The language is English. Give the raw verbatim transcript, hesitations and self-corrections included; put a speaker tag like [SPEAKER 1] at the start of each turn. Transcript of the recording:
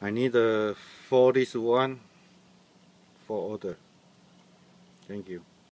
[SPEAKER 1] I need uh, for this one for order. Thank you.